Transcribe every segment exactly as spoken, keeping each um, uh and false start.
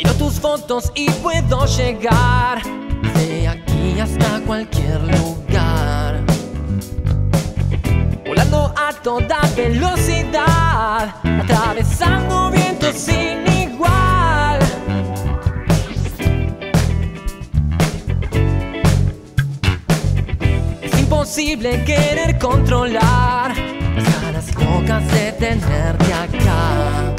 Miro tus fotos y puedo llegar de aquí hasta cualquier lugar, volando a toda velocidad, atravesando vientos sin igual. Es imposible querer controlar las ganas locas de tenerte acá.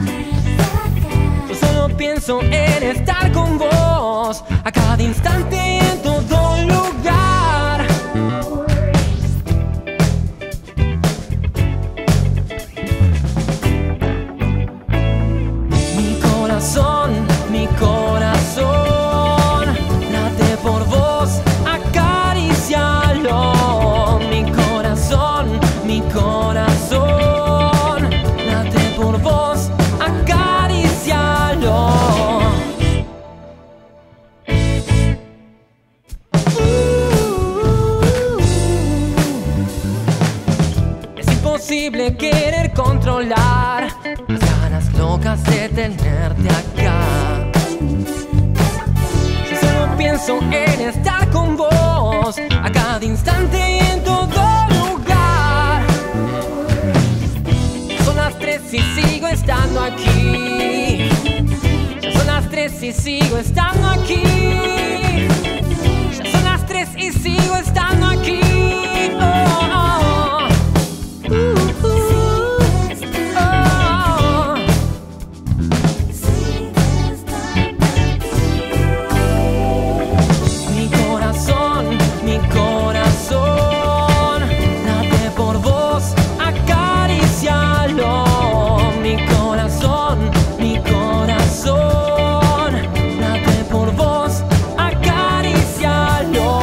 Yo solo pienso en estar con vos a cada instante y en todo lugar. Mi corazón, mi corazón, late por vos, acaricialo. Mi corazón, mi corazón, late por vos, acaricialo. Es imposible querer controlar las ganas locas de tenerte acá. Yo solo pienso en estar con vos a cada instante y en todo lugar. Son las tres y sigo estando aquí. Ya son las tres y sigo estando aquí. Ya son las tres y sigo estando aquí. Oh, oh. Uh, uh, oh. Mi corazón, mi corazón, late por vos, acaricialo. Mi corazón, mi corazón, late por vos, acaricialo.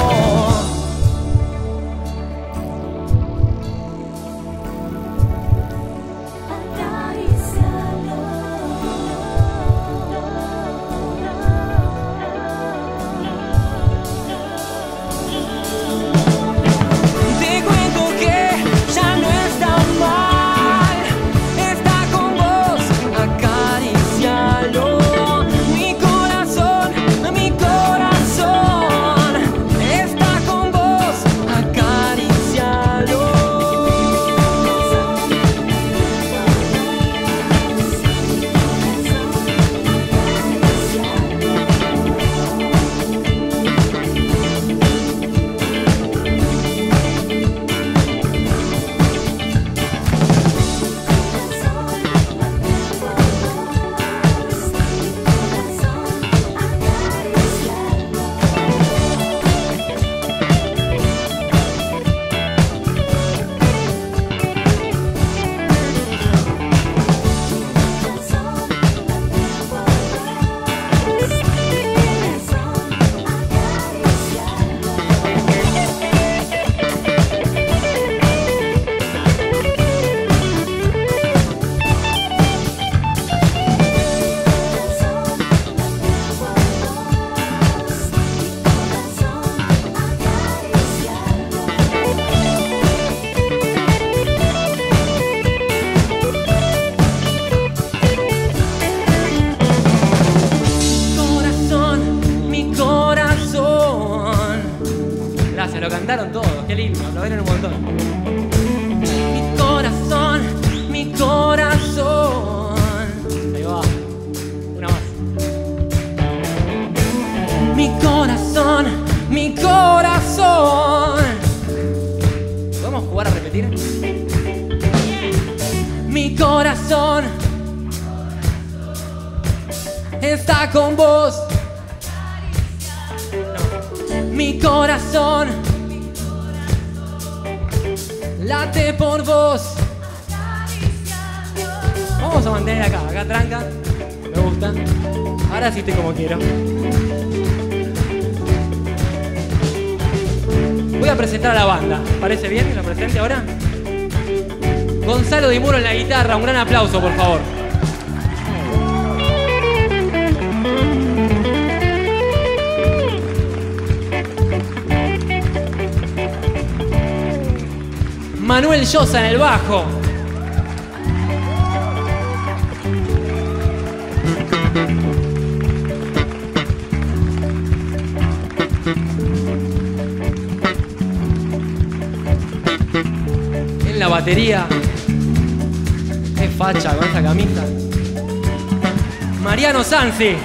Te cuento que ya no está mal, está con vos, acaricialo. Mi corazón, mi corazón, está con vos, acaricialo. Gracias, lo cantaron todos, qué lindo, lo vieron un montón. Mi corazón, mi corazón. Ahí va, una más. Mi corazón, mi corazón. ¿Podemos jugar a repetir? Mi corazón está con vos. Mi corazón late por vos. Vamos a mantener acá, acá tranca. Me gusta. Ahora sí estoy como quiero. Voy a presentar a la banda. ¿Parece bien que lo presente ahora? Gonzalo Di Muro en la guitarra. Un gran aplauso, por favor. Manuel Llosa en el bajo. batería. Qué facha con esa camisa. Mariano Sansi.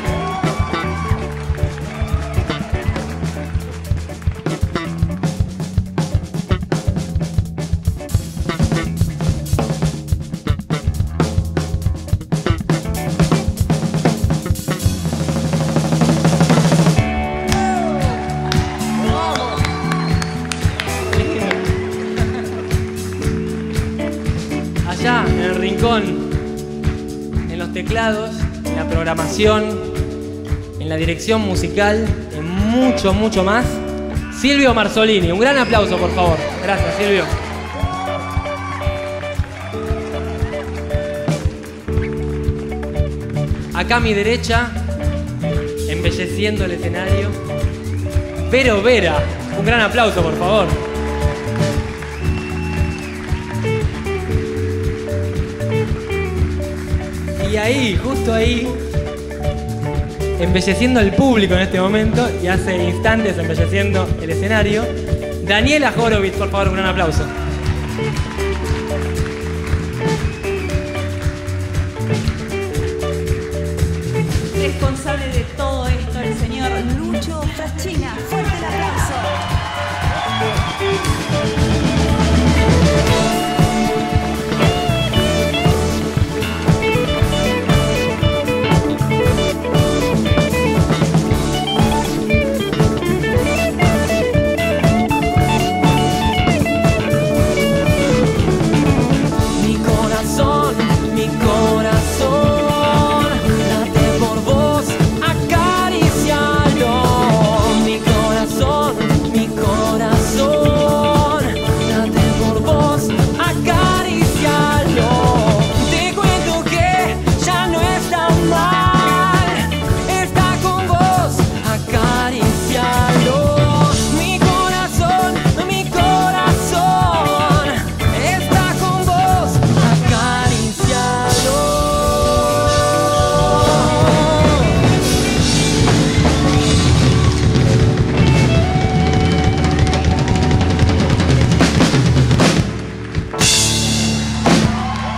Allá en el rincón, en los teclados, en la programación, en la dirección musical, en mucho, mucho más, Silvio Marzolini. Un gran aplauso, por favor. Gracias, Silvio. Acá a mi derecha, embelleciendo el escenario, Vero Vera. Un gran aplauso, por favor. Y ahí, justo ahí, embelleciendo el público en este momento, y hace instantes embelleciendo el escenario, Daniela Horowitz, por favor, un gran aplauso. Responsable de todo esto, el señor Lucho Fraschina. Fuerte el aplauso.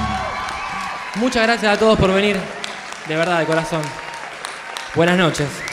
Muchas gracias a todos por venir, de verdad, de corazón. Buenas noches.